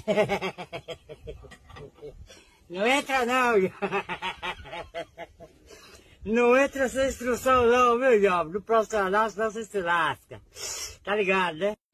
Não entra não, não entra essa instrução não, meu jovem. No próximo canal, senão você se lasca. Tá ligado, né?